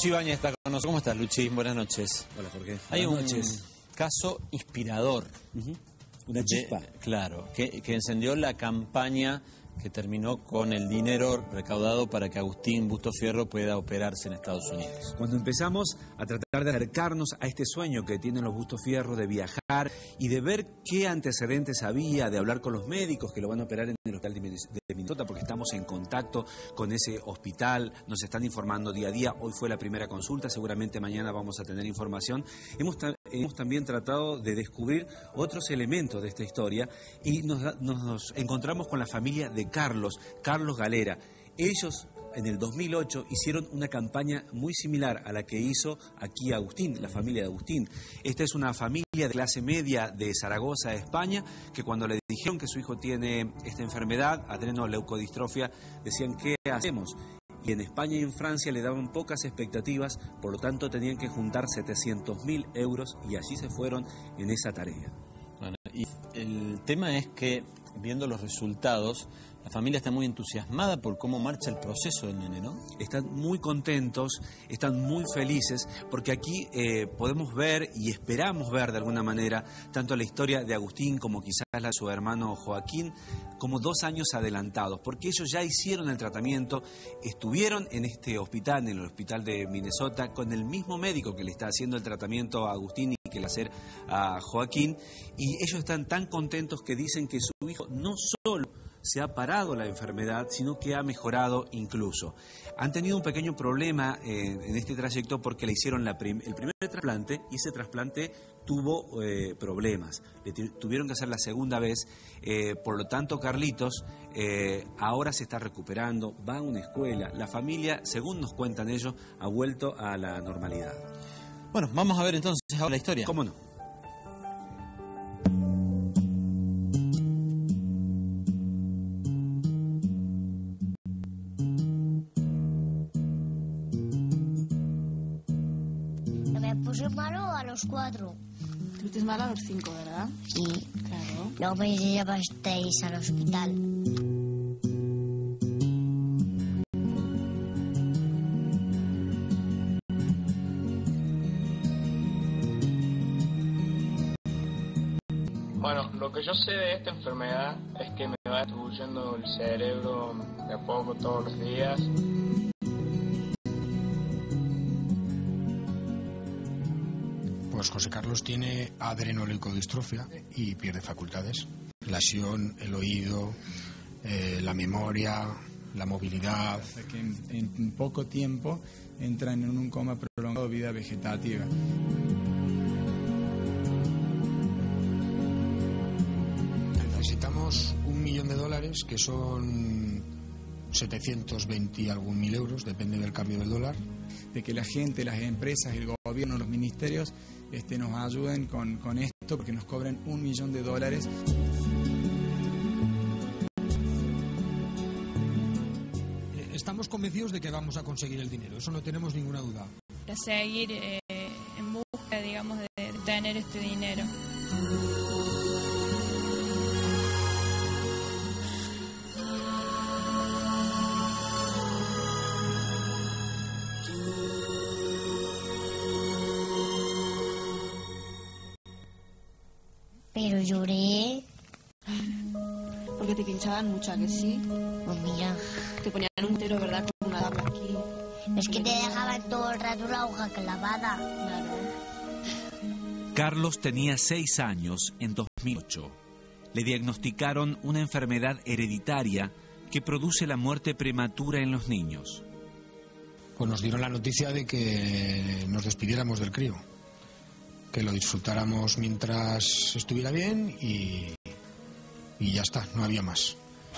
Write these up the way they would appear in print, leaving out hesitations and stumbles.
Luchi Ibáñez está con nosotros. ¿Cómo estás, Luchi? Buenas noches. Hola, Jorge. Hay Buenas un noches. caso inspirador. Una chispa. Claro, que encendió la campaña que terminó con el dinero recaudado para que Agustín Busto Fierro pueda operarse en Estados Unidos. Cuando empezamos a tratar de acercarnos a este sueño que tienen los Busto Fierro de viajar y de ver qué antecedentes había, de hablar con los médicos que lo van a operar en el hospital de Minnesota, porque estamos en contacto con ese hospital, nos están informando día a día. Hoy fue la primera consulta, seguramente mañana vamos a tener información. Hemos también tratado de descubrir otros elementos de esta historia y nos encontramos con la familia de Carlos Galera. Ellos en el 2008 hicieron una campaña muy similar a la que hizo aquí Agustín, la familia de Agustín. Esta es una familia de clase media de Zaragoza, España, que cuando le dijeron que su hijo tiene esta enfermedad, adrenoleucodistrofia, decían, ¿qué hacemos? Y en España y en Francia le daban pocas expectativas, por lo tanto tenían que juntar 700.000 euros y allí se fueron en esa tarea. Bueno, y el tema es que, viendo los resultados, la familia está muy entusiasmada por cómo marcha el proceso del nene, ¿no? Están muy contentos, están muy felices, porque aquí podemos ver y esperamos ver de alguna manera tanto la historia de Agustín como quizás la de su hermano Joaquín, como 2 años adelantados, porque ellos ya hicieron el tratamiento, estuvieron en este hospital, en el hospital de Minnesota, con el mismo médico que le está haciendo el tratamiento a Agustín y que le hace a Joaquín, y ellos están tan contentos que dicen que su hijo no solo se ha parado la enfermedad, sino que ha mejorado incluso. Han tenido un pequeño problema en este trayecto porque le hicieron el primer trasplante y ese trasplante tuvo problemas. Tuvieron que hacer la segunda vez, por lo tanto Carlitos ahora se está recuperando, va a una escuela. La familia, según nos cuentan ellos, ha vuelto a la normalidad. Bueno, vamos a ver entonces ahora la historia. ¿Cómo no? Puse malo a los 4. Estuviste malo a los 5, ¿verdad? Sí. Claro. Luego me llevasteis al hospital. Bueno, lo que yo sé de esta enfermedad es que me va destruyendo el cerebro de a poco todos los días. Pues José Carlos tiene adrenoleucodistrofia y pierde facultades. La visión, el oído, la memoria, la movilidad. Hasta que en poco tiempo entran en un coma prolongado de vida vegetativa. Necesitamos $1 millón, que son 720 y algún mil euros, depende del cambio del dólar. De que la gente, las empresas, el gobierno, los ministerios nos ayuden con esto, porque nos cobran $1 millón. Estamos convencidos de que vamos a conseguir el dinero, eso no tenemos ninguna duda. Para seguir en busca, digamos, de tener este dinero. Pero lloré. Porque te pinchaban mucho, ¿a que sí? Pues mira, Te ponían un tero, ¿verdad? Con una tapa aquí. es que te dejaban todo el rato la hoja clavada. Claro. Carlos tenía 6 años en 2008. Le diagnosticaron una enfermedad hereditaria que produce la muerte prematura en los niños. Pues nos dieron la noticia de que nos despidiéramos del crío, que lo disfrutáramos mientras estuviera bien y ya está, no había más.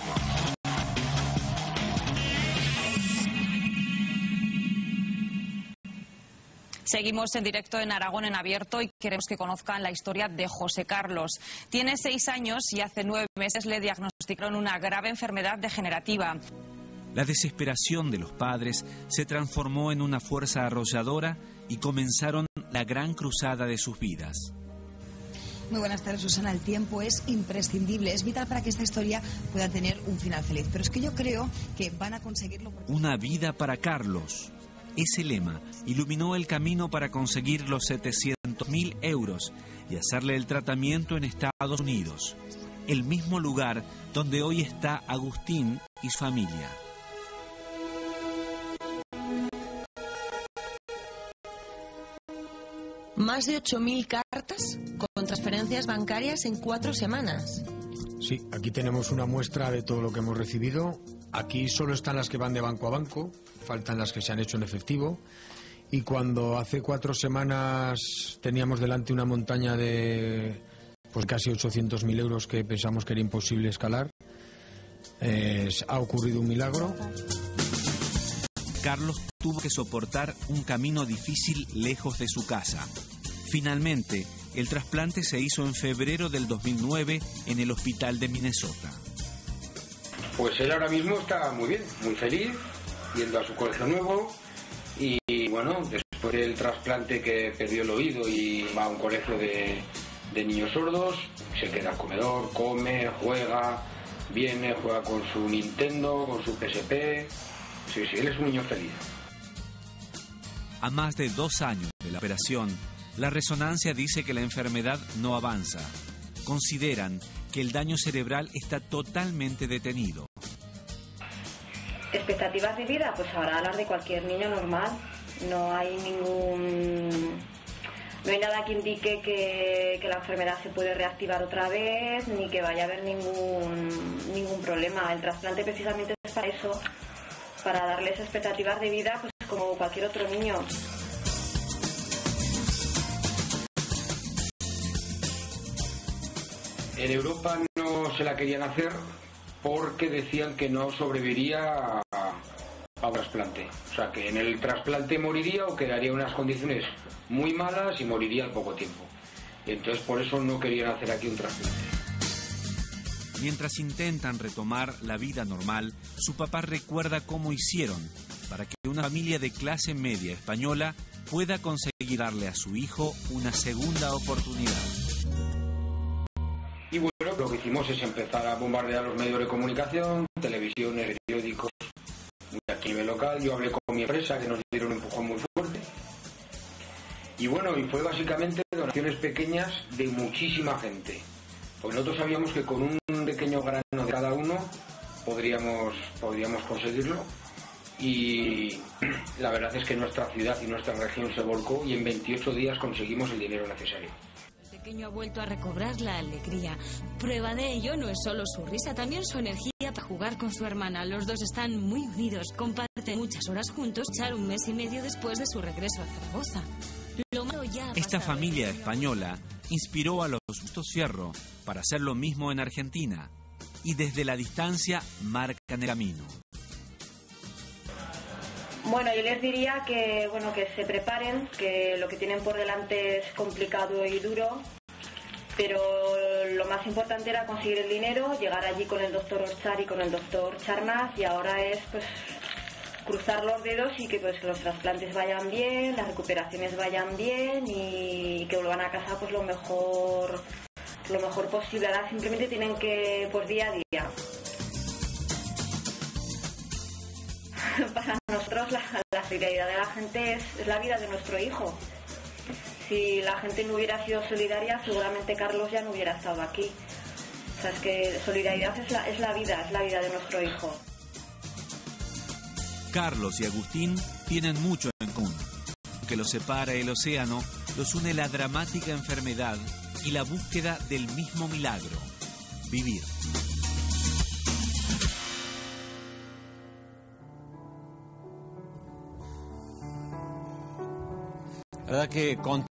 Seguimos en directo en Aragón en Abierto y queremos que conozcan la historia de José Carlos. Tiene 6 años y hace 9 meses le diagnosticaron una grave enfermedad degenerativa. La desesperación de los padres se transformó en una fuerza arrolladora y comenzaron la gran cruzada de sus vidas. Muy buenas tardes, Susana. El tiempo es imprescindible, es vital para que esta historia pueda tener un final feliz. Pero es que yo creo que van a conseguirlo. Una vida para Carlos, Ese lema iluminó el camino para conseguir los 700.000 euros y hacerle el tratamiento en Estados Unidos, el mismo lugar donde hoy está Agustín y su familia. Más de 8.000 cartas con transferencias bancarias en 4 semanas. Sí, aquí tenemos una muestra de todo lo que hemos recibido. Aquí solo están las que van de banco a banco, faltan las que se han hecho en efectivo. Y cuando hace 4 semanas teníamos delante una montaña de pues casi 800.000 euros que pensamos que era imposible escalar, ha ocurrido un milagro. Carlos tuvo que soportar un camino difícil lejos de su casa. Finalmente, el trasplante se hizo en febrero del 2009 en el hospital de Minnesota. Pues él ahora mismo está muy bien, muy feliz, yendo a su colegio nuevo y bueno, después del trasplante que perdió el oído y va a un colegio de niños sordos, se queda al comedor, come, juega, viene, juega con su Nintendo, con su PSP. Sí, él es un niño feliz. A más de 2 años de la operación, la resonancia dice que la enfermedad no avanza. Consideran que el daño cerebral está totalmente detenido. ¿Expectativas de vida? Pues ahora las de cualquier niño normal. No hay nada que indique que la enfermedad se puede reactivar otra vez, ni que vaya a haber ningún problema. El trasplante precisamente es para eso, para darles expectativas de vida pues como cualquier otro niño. En Europa no se la querían hacer porque decían que no sobreviviría a un trasplante. O sea, que en el trasplante moriría o quedaría en unas condiciones muy malas y moriría al poco tiempo. Y entonces por eso no querían hacer aquí un trasplante. Mientras intentan retomar la vida normal, su papá recuerda cómo hicieron para que una familia de clase media española pueda conseguir darle a su hijo una segunda oportunidad. Y bueno, lo que hicimos es empezar a bombardear los medios de comunicación, televisiones, periódicos, aquí a nivel local. Yo hablé con mi empresa, que nos dieron un empujón muy fuerte. Y bueno, y fue básicamente donaciones pequeñas de muchísima gente. Porque nosotros sabíamos que con un pequeño grano de cada uno podríamos conseguirlo. Y la verdad es que nuestra ciudad y nuestra región se volcó y en 28 días conseguimos el dinero necesario. El pequeño ha vuelto a recobrar la alegría. Prueba de ello no es solo su risa, también su energía para jugar con su hermana. Los dos están muy unidos, comparten muchas horas juntos, echar 1 mes y medio después de su regreso a Zaragoza. Esta familia española inspiró a los Bustos Fierro para hacer lo mismo en Argentina y desde la distancia marcan el camino. Bueno, yo les diría que se preparen, que lo que tienen por delante es complicado y duro, pero lo más importante era conseguir el dinero, llegar allí con el doctor Orchar y con el doctor Charnas, y ahora es pues cruzar los dedos y que pues los trasplantes vayan bien, las recuperaciones vayan bien y que vuelvan a casa pues lo mejor posible. Ahora simplemente tienen que pues día a día. Para nosotros la solidaridad de la gente es la vida de nuestro hijo. Si la gente no hubiera sido solidaria, seguramente Carlos ya no hubiera estado aquí. O sea, es que solidaridad es la vida de nuestro hijo. Carlos y Agustín tienen mucho en común. Aunque los separa el océano, los une la dramática enfermedad y la búsqueda del mismo milagro: vivir. La verdad que